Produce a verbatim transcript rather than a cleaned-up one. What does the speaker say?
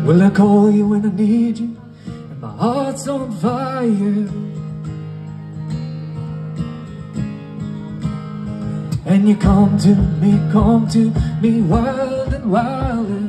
Will I call you when I need you and my heart's on fire? And you come to me, come to me wild and wilder.